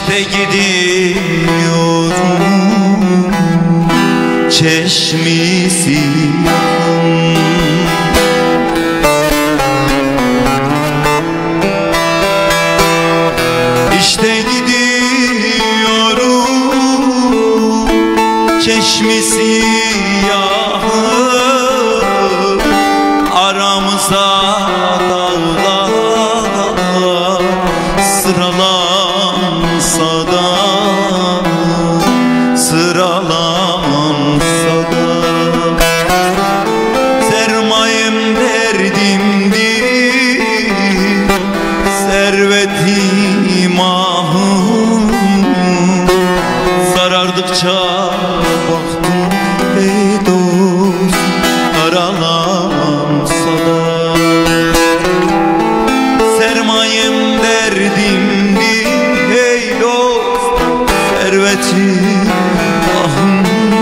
İşte gidiyorum Çeşmi Siyahım. İşte gidiyorum Çeşmi Siyahım. Aramıza dağlar sıralansa da, sıralansa da, sermayem derdimdir, servetim ahım. Sarardıkça baktım ey dost, karalansa da. Sermayem derdimdir ey dost, servetim ahım.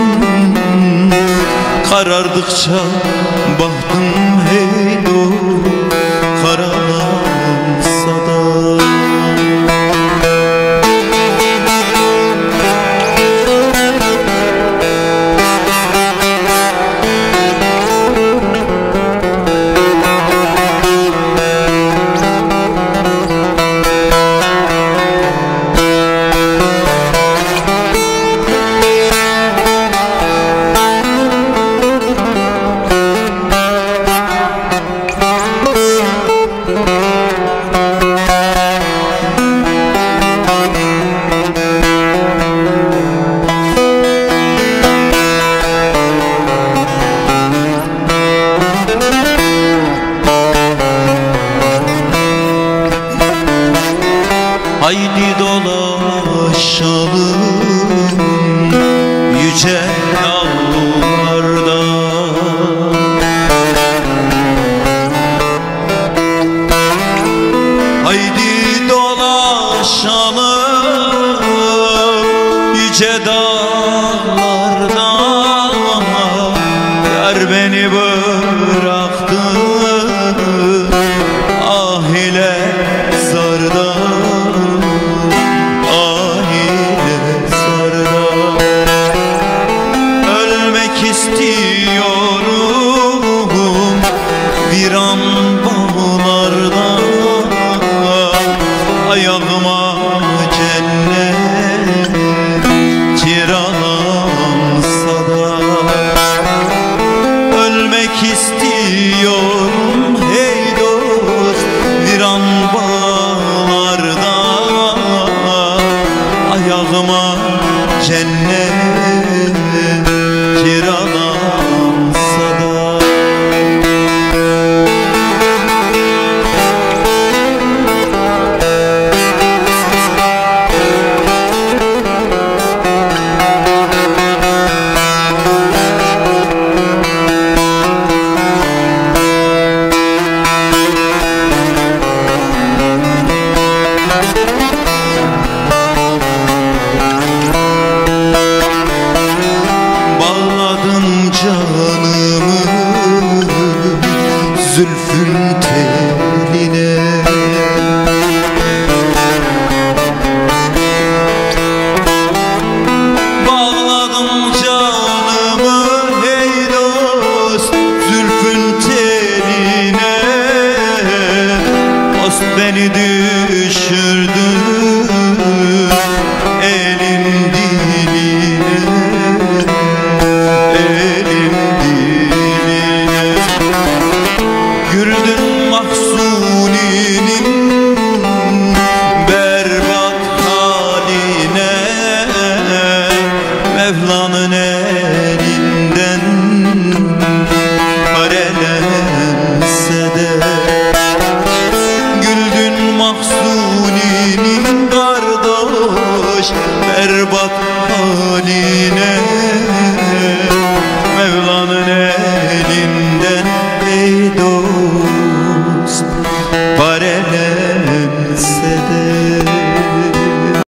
Karardıkça baktım hey dost, karalansa da. Haydi dolaşalım yüce dağlarda, haydi dolaşalım yüce dağlarda. Yar beni bıraktı ah ile zarda, istiyorum viran bağlarda. Ayağıma cennet kiralansa da, ölmek istiyorum hey dost viran bağlarda. Ayağıma cennet kiralansa da. Canımı zülfün teline, bağladım canımı hey dost zülfün teline. Dost beni düşürdü elin diline, elin diline. Güldün Mahsuni'nin berbat haline, Mevla'nın elinden karelense de. Güldün Mahsuni'nin kardeş berbat haline,